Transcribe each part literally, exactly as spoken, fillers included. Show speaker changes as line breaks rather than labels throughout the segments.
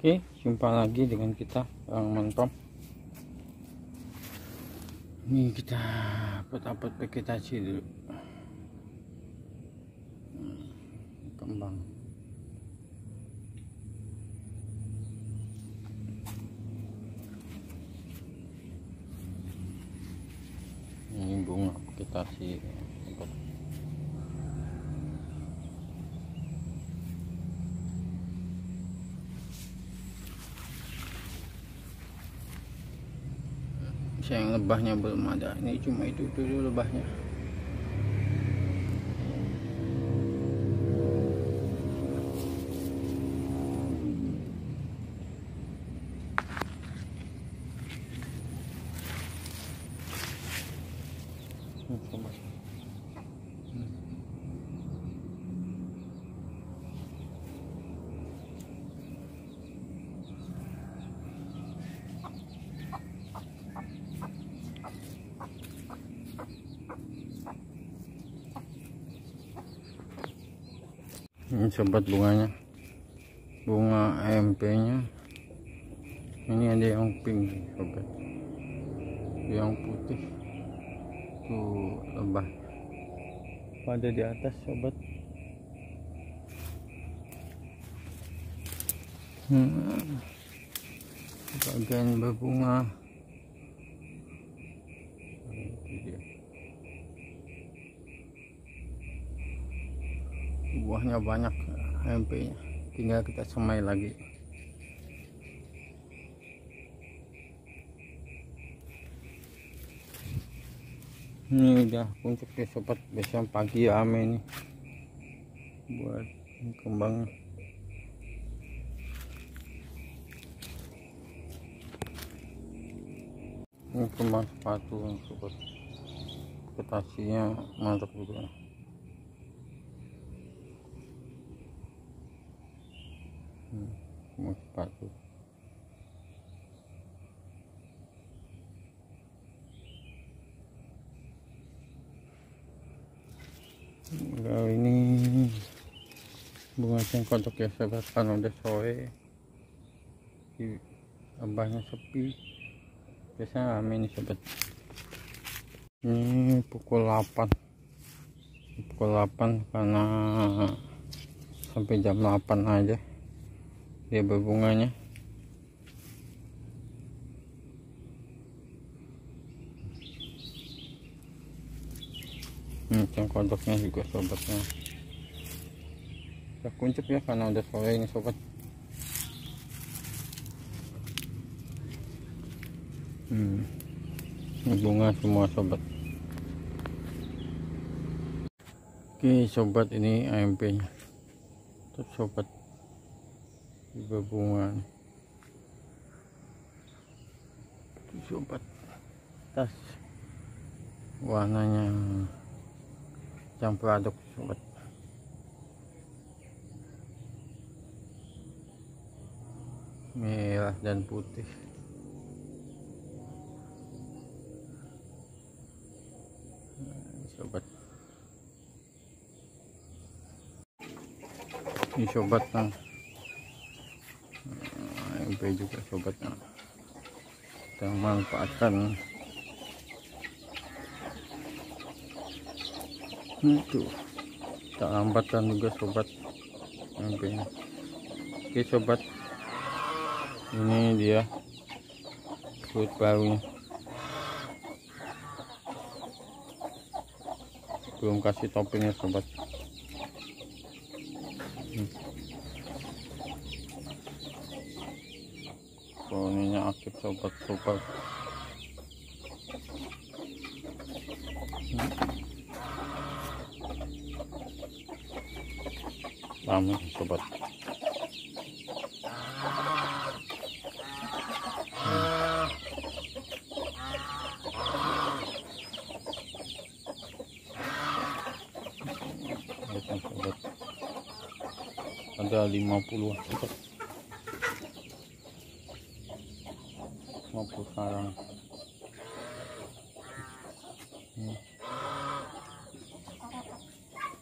Oke, jumpa lagi dengan kita orang Mentom. Ini kita dapat vegetasi dulu. Kembang. Ini bunga vegetasi. Sayang lebahnya belum ada. Ini cuma itu dulu lebahnya. Coba. Ini sobat bunganya, bunga A M P nya. Ini ada yang pink sobat, yang putih tuh lebah pada di atas sobat. hmm. Bagian berbunga itu dia. Buahnya banyak A M P nya, tinggal kita semai lagi. Ini udah puncak ya sobat, biasanya pagi ame nih buat kembang. Ini kembang sepatu sobat, vegetasinya mantap juga. Hmm, kembang sepatu. Kalau ini bunga cengkodok ya sobat, kan udah sore, lebahnya sepi, biasanya rame nih sobat. Ini pukul delapan pukul delapan karena sampai jam delapan aja dia berbunganya. Ini cengkodoknya juga sobatnya udah kuncup ya karena udah sore ini sobat. hmm. Ini bunga semua sobat. Oke sobat, ini A M P nya tuh sobat, juga bunga tuh sobat. Tas warnanya campur aduk sobat. Merah dan putih. Nah, sobat, ini sobat nah, A M P juga sobat nah. Kita manfaatkan itu, tak lambatkan juga sobat A M P nya. Oke sobat, ini dia fruit barunya, belum kasih toppingnya sobat. hmm. Koloninya aktif sobat, super. hmm. Lama sobat. Sobat, ada lima puluh sobat, lima puluh sarang. hmm.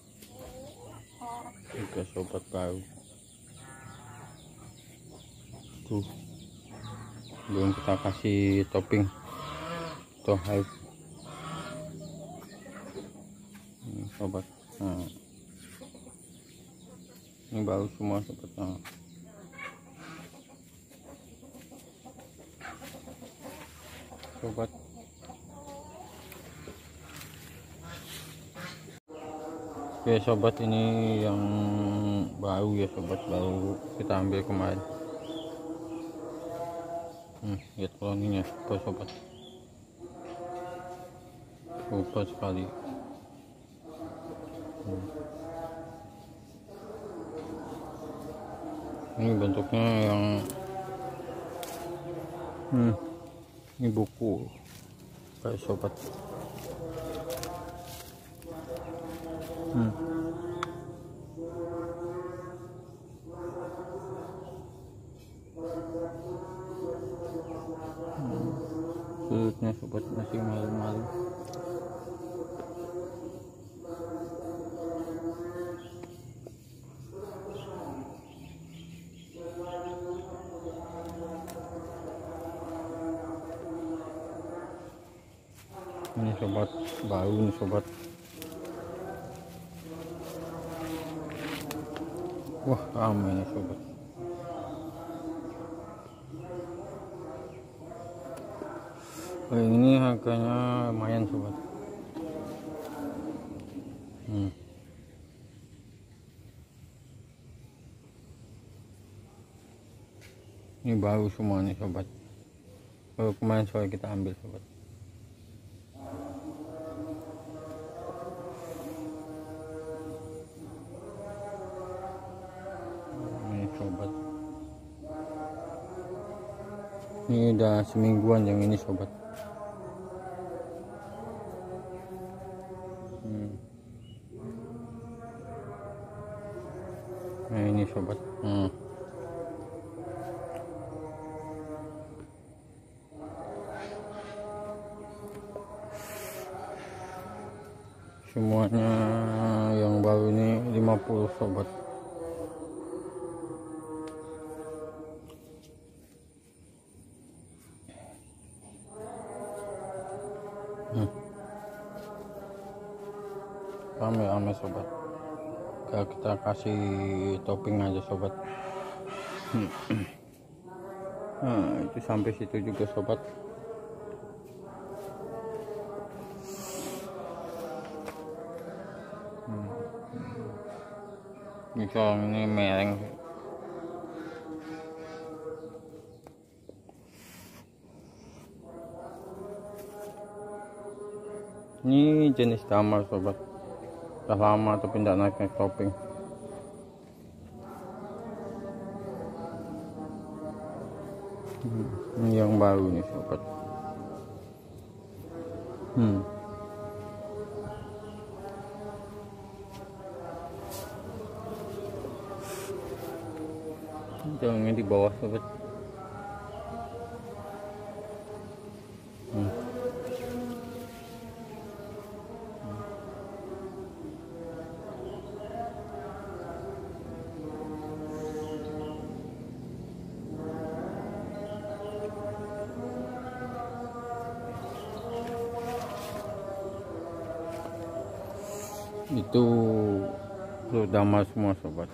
Juga sobat baru. tuh belum kita kasih topping atau hype ini sobat. Nah ini baru semua sobat. Nah sobat, oke sobat, ini yang baru ya sobat, baru kita ambil kemarin. Hmm, lihat koloninya super sobat, super sekali. Hmm. Ini bentuknya yang hmm, ini buku kayak sobat. Hmm. Sudutnya sobat masih malu-malu. Ini sobat, baru nih sobat. Wah ramai nih sobat. Oh, ini harganya lumayan sobat. Hmm. Ini baru semua nih sobat, baru kemarin sore kita ambil sobat. Ini sobat, ini udah semingguan yang ini sobat. Hmm. Nah ini sobat. Hmm. Semuanya yang baru ini lima puluh sobat. Hmm. Rame-rame sobat. Kalau kita kasih topping aja sobat. Hmm. Nah itu sampai situ juga sobat. Hmm. Ini kalau ini mereng. Ini jenis damar sobat, udah lama tapi tidak naik naik topping. Hmm. Ini yang baru nih sobat. Hmm. Jangan di bawah sobat. Hmm. Itu damar semua sobat.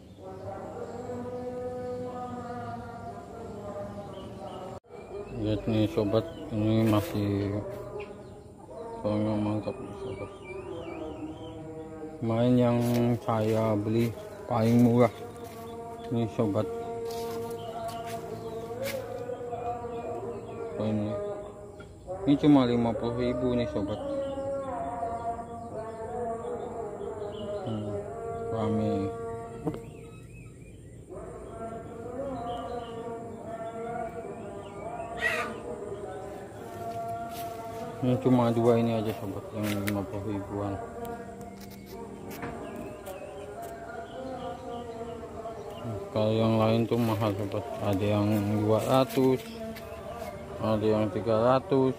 Lihat nih sobat, ini masih soalnya mantap nih sobat. Kemarin yang saya beli paling murah ini sobat. Oh, ini ini cuma lima puluh ribu nih sobat. Hmm, rame. Ini cuma dua ini aja sobat yang lima puluh ribuan. Kalau yang lain tuh mahal sobat, ada yang dua ratus, ada yang tiga ratus.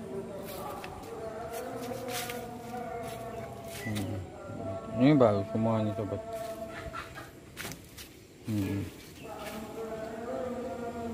Hmm. Ini baru semua nih sobat. Hmm.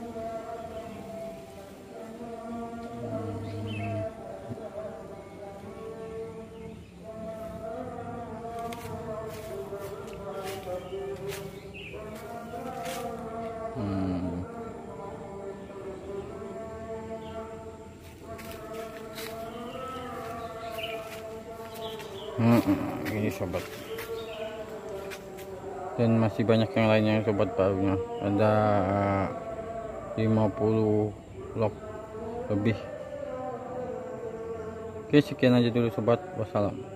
Hmm, ini sobat. Dan masih banyak yang lainnya sobat barunya. Ada lima puluh log lebih. Oke, sekian aja dulu sobat. Wassalam.